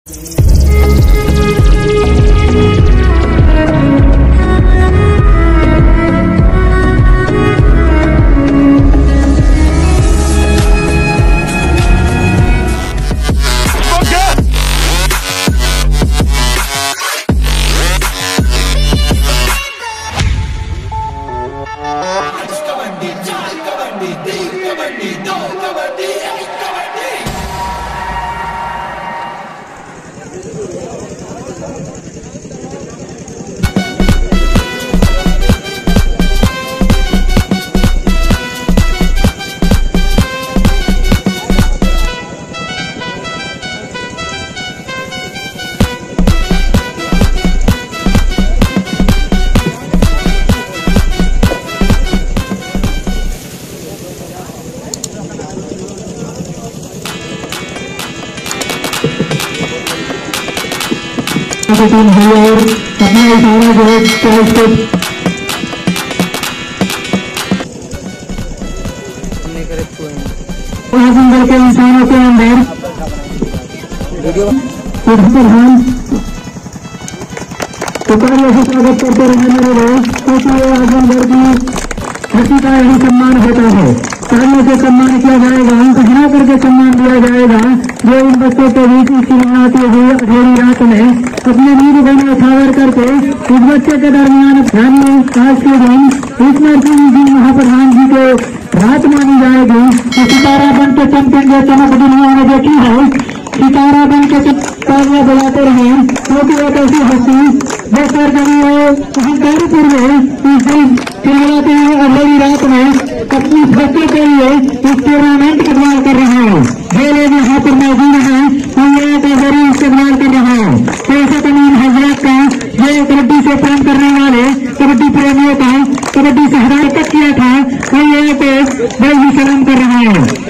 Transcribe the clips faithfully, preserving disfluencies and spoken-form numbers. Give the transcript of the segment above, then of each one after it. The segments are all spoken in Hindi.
टीम है और अपना इशारा जो है अंदर के इंसानों के अंदर प्रधान पुकारियों से स्वागत करते रहे मेरे लोग, क्योंकि ये आजमगढ़ की हस्ती का यही सम्मान होता है। तालियों से सम्मान किया जाएगा, उनको हरा करके सम्मान दिया जाएगा जो इन बच्चों के बीच आती हुई अंधेरी रात में अपने नींद को उठावर करके इस बच्चे के दरमियान स्थानीय आज के दिन ईश्वर सिंह जी महाप्रधान जी के रात मानी जाएगी। सितारा बन के चमकेंगे, चमक दुनिया ने देखी है, सितारा बन के तालियां बजाते रहे, क्योंकि एक ऐसी हस्ती बेसर करी है हंकारपुर में इस दिन खिलाते हैं अंधेरी रात में अपनी बच्चों के लिए इस टूर्नामेंट का इस्तेमाल कर रहे हैं। जो लोग यहाँ पर मौजूद हैं उन लोगों का जरूर इस्तेमाल कर रहा है। पैसे तमीम हजरत का ये कबड्डी से प्रेम करने वाले कबड्डी प्रेमियों का कबड्डी से हदायत किया था, उन लोगों को बड़ी सलाम कर रहा है।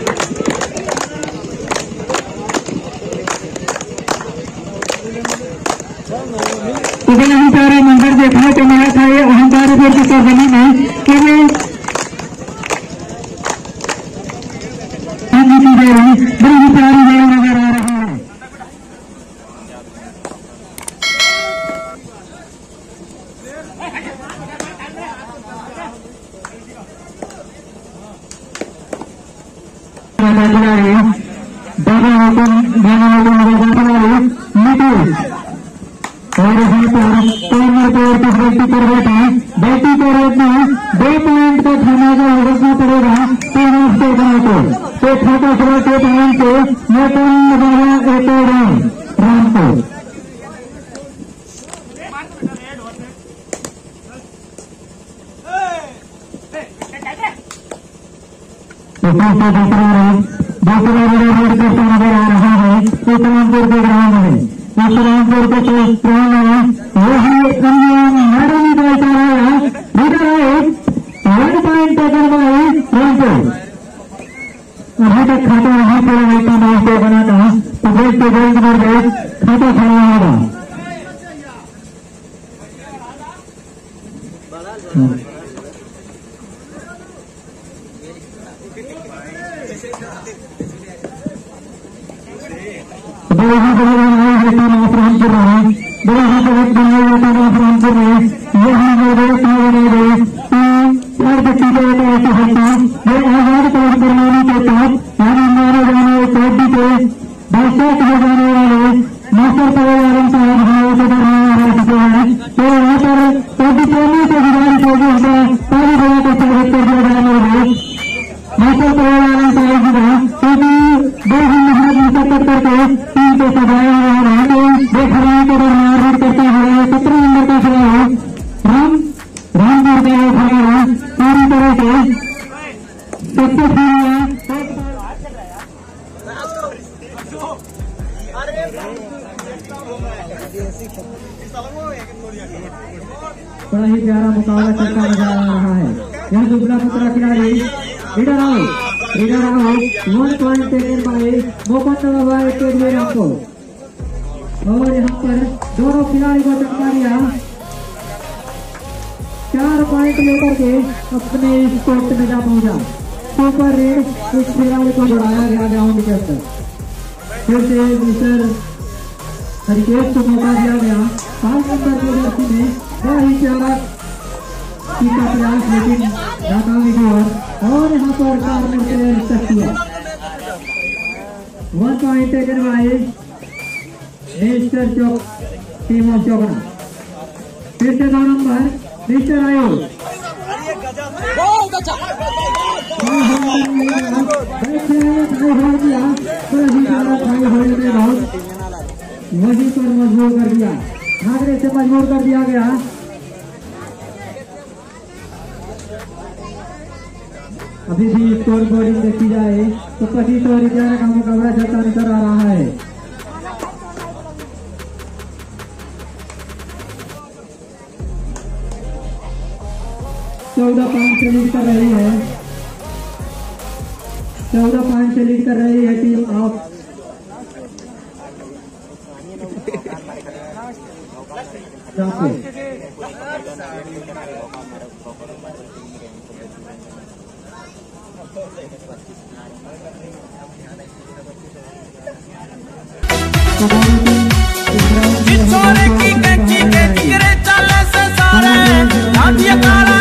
इतना ही सारे मंदिर देखने को मिला था ये अहंकारपुर की सरजमी में कि वे बड़ी प्यारी जगह नजर आ रही है। और यहाँ पर कॉर्नर पे और कुछ व्यक्ति कर बैठे बैठी को रोकना दो पॉइंट को धमाका रोकना पड़ेगा तीन हफ्ते बना को तो छोटा छोटा के पॉइंट को ये कौन लगाया एक राउंड राउंड को तो दूसरा दूसरा राउंड दूसरा राउंड करता नजर आ रहा है। तो तमाम के ग्राउंड में इस रामपुर के स्ट्रॉन्ग है वही मैडम का इशारा है one point taken by Rampur. अभी तक खाता वहां पर वैसा मैच को बना था तो देश के बैंक पर गए खाता खड़ा होगा। बड़े ही बड़े रामपुर में बड़े ही बड़े रामपुर में यहाँ मेरे सामने गए चार बच्ची के ऐसे हस्ती ये आजाद कौन प्रणाली के तहत यानी माने जाने कबड्डी के बादशाह कहे जाने वाले मास्टर परिवार साहब भाइयों से रह चुके हैं। तो यहाँ पर कबड्डी प्रेमियों से गुजारिश होगी हमें सारी जगह को स्वागत कर दिया जाने वाले मास्टर परिवार साहब जी का, क्योंकि दो ही मेहनत मुशक्कत करके टीम को सजाया हुआ है। देख रहे हैं कि मारपीट करते हुए सत्रह नंबर का खिलाड़ी राम रामपुर का खिलाड़ी पूरी तरह से सक्सेसफुल है। बड़ा ही प्यारा मुकाबला चलता नजर आ रहा है। यह दुबला पतला खिलाड़ी raider out raider out one point taken by Mohammad Nawab के लिए आपको। और यहाँ पर दोनों खिलाड़ी को चमका दिया, चार पॉइंट लेकर के अपने स्पोर्ट में जा पहुंचा। सुपर रेड उस खिलाड़ी को बढ़ाया गया ग्राउंड के अंदर। फिर से मिस्टर हरिकेश को मौका दिया गया। पांच नंबर के जर्सी में बड़ा ही प्यारा का प्रयास, लेकिन नाकामी की ओर और यहाँ पर कार्नर से टच किया। One point taken by mister Chauk, team of Chaukna. फिर से दो नंबर मिस्टर आयोग वहीं पर मजबूर कर दिया, भागने से मजबूर कर दिया गया। अभी भी स्कोर बोर्डिंग देखी जाए तो पच्चीस और ग्यारह का मुकाबला चलता नजर आ रहा है। चौदह पॉइंट से लीड कर रही है, चौदह पॉइंट से लीड कर रही है टीम ऑफ की कैची के जिगरे चले से सारे